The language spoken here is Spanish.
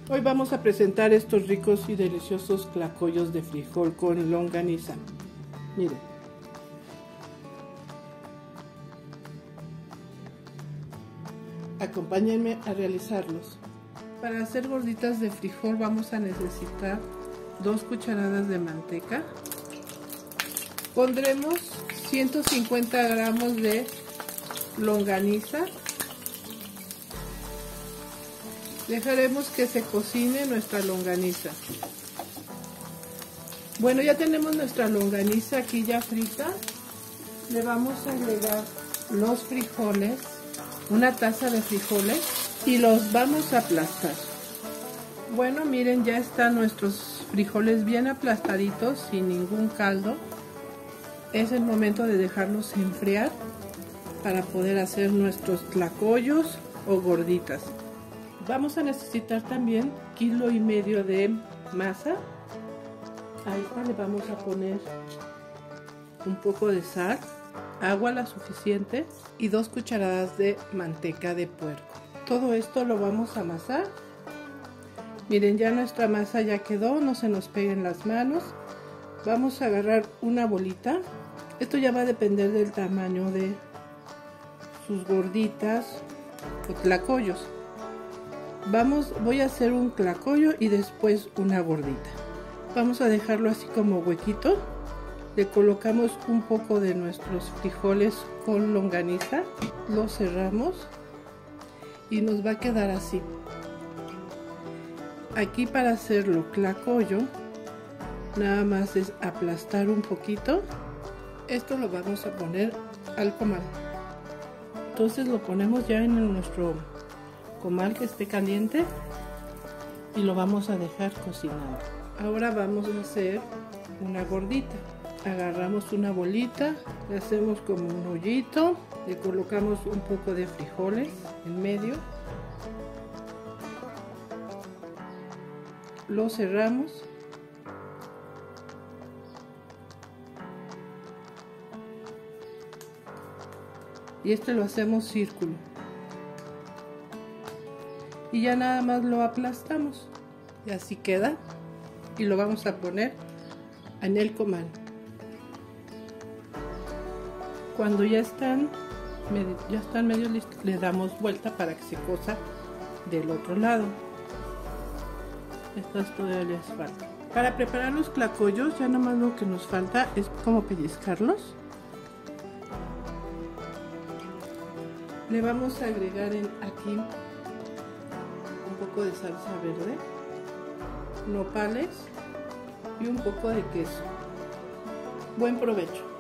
Hoy vamos a presentar estos ricos y deliciosos tlacoyos de frijol con longaniza. Miren. Acompáñenme a realizarlos. Para hacer gorditas de frijol vamos a necesitar 2 cucharadas de manteca. Pondremos 150 gramos de longaniza. Dejaremos que se cocine nuestra longaniza. Bueno, ya tenemos nuestra longaniza aquí ya frita. Le vamos a agregar los frijoles, una taza de frijoles, y los vamos a aplastar. Bueno, miren, ya están nuestros frijoles bien aplastaditos, sin ningún caldo. Es el momento de dejarlos enfriar para poder hacer nuestros tlacoyos o gorditas. Vamos a necesitar también 1,5 kilos de masa. A esta le vamos a poner un poco de sal, agua la suficiente y 2 cucharadas de manteca de puerco. Todo esto lo vamos a amasar. Miren, ya nuestra masa ya quedó, no se nos peguen las manos. Vamos a agarrar una bolita. Esto ya va a depender del tamaño de sus gorditas o tlacoyos. Voy a hacer un tlacoyo y después una gordita. Vamos a dejarlo así como huequito. Le colocamos un poco de nuestros frijoles con longaniza. Lo cerramos y nos va a quedar así. Aquí para hacerlo tlacoyo, nada más es aplastar un poquito. Esto lo vamos a poner al comal. Entonces lo ponemos ya en nuestro comal que esté caliente y lo vamos a dejar cocinando. Ahora vamos a hacer una gordita. Agarramos una bolita, le hacemos como un hoyito, le colocamos un poco de frijoles en medio, lo cerramos y este lo hacemos círculo. Y ya nada más lo aplastamos y así queda, y lo vamos a poner en el comal. Cuando ya están medio listos, le damos vuelta para que se cosa del otro lado. Esto todavía les falta. Para preparar los tlacoyos ya nada más lo que nos falta es como pellizcarlos. Le vamos a agregar aquí un poco de salsa verde, nopales y un poco de queso. Buen provecho.